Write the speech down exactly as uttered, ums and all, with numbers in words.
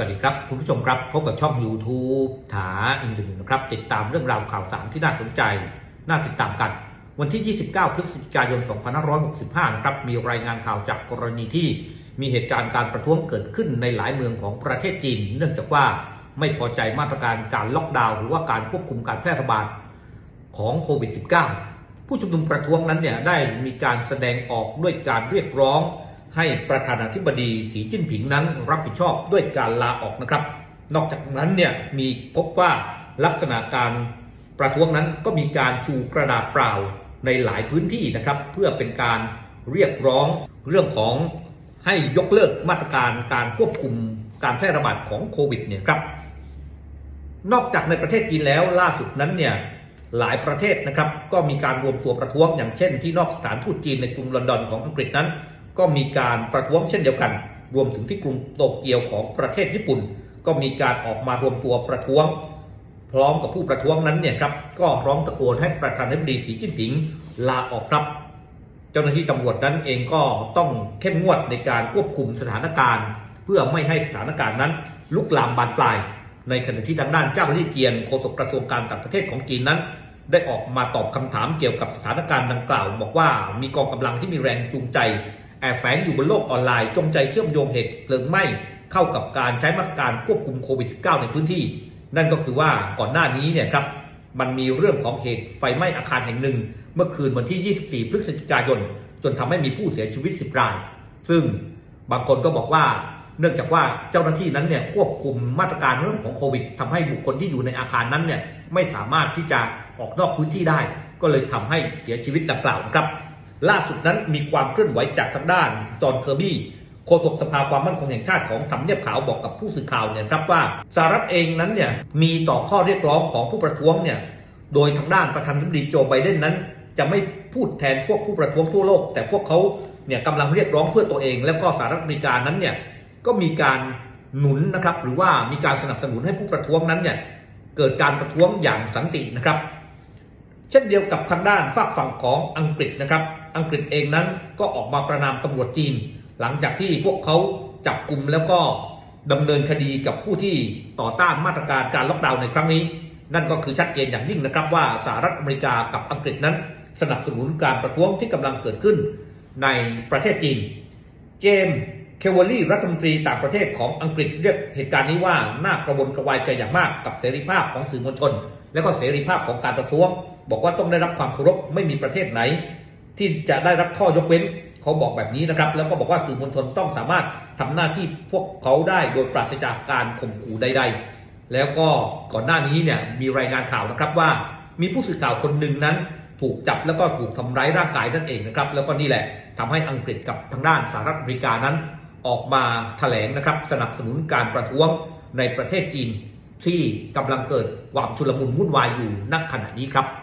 วัสดีครับคุณผู้ชมครับพบกับช่อง YouTube ถาอินเทอร์เน็ตนะครับติดตามเรื่องราวข่าวสารที่น่าสนใจน่าติดตามกันวันที่ยี่สิบเก้าพฤศจิกายนสองพันห้าร้อยหกสิบห้านะครับมีรายงานข่าวจากกรณีที่มีเหตุการณ์การประท้วงเกิดขึ้นในหลายเมืองของประเทศจีนเนื่องจากว่าไม่พอใจมาตรการการล็อกดาวน์หรือว่าการควบคุมการแพร่ระบาดของโควิด สิบเก้า ผู้ชุมนุมประท้วงนั้นเนี่ยได้มีการแสดงออกด้วยการเรียกร้องให้ประธานาธิบดีสีจิ้นผิงนั้นรับผิดชอบด้วยการลาออกนะครับนอกจากนั้นเนี่ยมีพบว่าลักษณะการประท้วงนั้นก็มีการชูกระดาษเปล่าในหลายพื้นที่นะครับเพื่อเป็นการเรียกร้องเรื่องของให้ยกเลิกมาตรการการควบคุมการแพร่ระบาดของโควิดเนี่ยครับนอกจากในประเทศจีนแล้วล่าสุดนั้นเนี่ยหลายประเทศนะครับก็มีการรวมตัวประท้วงอย่างเช่นที่นอกสถานทูตจีนในกรุงลอนดอนของอังกฤษนั้นก็มีการประท้วงเช่นเดียวกันรวมถึงที่กรุงโตเกียวของประเทศญี่ปุ่นก็มีการออกมารวมตัวประท้วงพร้อมกับผู้ประท้วงนั้นเนี่ยครับก็ร้องตะโกนให้ประธานาธิบดีสีจิ้นผิงลาออกครับเจ้าหน้าที่ตำรวจนั้นเองก็ต้องเข้มงวดในการควบคุมสถานการณ์เพื่อไม่ให้สถานการณ์นั้นลุกลามบานปลายในขณะที่ทางด้านเจ้าหน้าที่เจียนโฆษกกระทรวงการต่างประเทศของจีนนั้นได้ออกมาตอบคำถามเกี่ยวกับสถานการณ์ดังกล่าวบอกว่ามีกองกำลังที่มีแรงจูงใจแอบแฝงอยู่บนโลกออนไลน์จงใจเชื่อมโยงเหตุเพลิงไหม้เข้ากับการใช้มาตรการควบคุมโควิด สิบเก้า ในพื้นที่นั่นก็คือว่าก่อนหน้านี้เนี่ยครับมันมีเรื่องของเหตุไฟไหม้อาคารแห่งหนึ่งเมื่อคืนวันที่ยี่สิบสี่พฤศจิกายนจนทำให้มีผู้เสียชีวิตสิบรายซึ่งบางคนก็บอกว่าเนื่องจากว่าเจ้าหน้าที่นั้นเนี่ยควบคุมมาตรการเรื่องของโควิดทำให้บุคคลที่อยู่ในอาคารนั้นเนี่ยไม่สามารถที่จะออกนอกพื้นที่ได้ก็เลยทำให้เสียชีวิตดังกล่าวครับล่าสุดนั้นมีความเคลื่อนไหวจากทางด้านจอห์นเคอร์บี้โฆษกสภาความมั่นคงแห่งชาติของทำเนียบขาวบอกกับผู้สื่อข่าวเนี่ยครับว่าสหรัฐเองนั้นเนี่ยมีต่อข้อเรียกร้องของผู้ประท้วงเนี่ยโดยทางด้านประธานาธิบดีโจไบเดนนั้นจะไม่พูดแทนพวกผู้ประท้วงทั่วโลกแต่พวกเขาเนี่ยกำลังเรียกร้องเพื่อตัวเองแล้วก็สหรัฐอเมริกานั้นเนี่ยก็มีการหนุนนะครับหรือว่ามีการสนับสนุนให้ผู้ประท้วงนั้นเนี่ยเกิดการประท้วงอย่างสันตินะครับเช่นเดียวกับทางด้านฝากฝั่งของอังกฤษนะครับอังกฤษเองนั้นก็ออกมาประณามตำรวจจีนหลังจากที่พวกเขาจับกุมแล้วก็ดำเนินคดีกับผู้ที่ต่อต้านมาตรการการล็อกดาวน์ในครั้งนี้นั่นก็คือชัดเจนอย่างยิ่งนะครับว่าสหรัฐอเมริกากับอังกฤษนั้นสนับสนุนการประท้วงที่กำลังเกิดขึ้นในประเทศจีนเจมส์เคเวอรี่รัฐมนตรีต่างประเทศของอังกฤษเรียกเหตุการณ์นี้ว่าน่ากระวนกระวายใจอย่างมากกับเสรีภาพของสื่อมวลชนและก็เสรีภาพของการประท้วงบอกว่าต้องได้รับความเคารพไม่มีประเทศไหนที่จะได้รับข้อยกเว้นเขาบอกแบบนี้นะครับแล้วก็บอกว่าสื่อมวลชนต้องสามารถทำหน้าที่พวกเขาได้โดยปราศจากการข่มขู่ใดๆแล้วก็ก่อนหน้านี้เนี่ยมีรายงานข่าวนะครับว่ามีผู้สื่อข่าวคนหนึ่งนั้นถูกจับแล้วก็ถูกทำร้ายร่างกายนั่นเองนะครับแล้วก็นี่แหละทำให้อังกฤษกับทางด้านสหรัฐอเมริกานั้นออกมาแถลงนะครับสนับสนุนการประท้วงในประเทศจีนที่กำลังเกิดความชุลมุนวุ่นวายอยู่ณขณะนี้ครับ